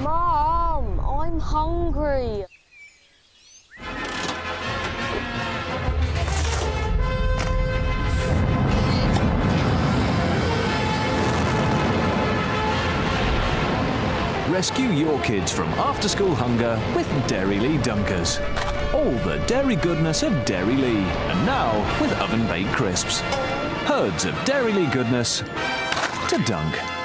Mum, I'm hungry. Rescue your kids from after-school hunger with Dairylea Dunkers. All the dairy goodness of Dairylea, and now with oven-baked crisps. Herds of Dairylea goodness to dunk.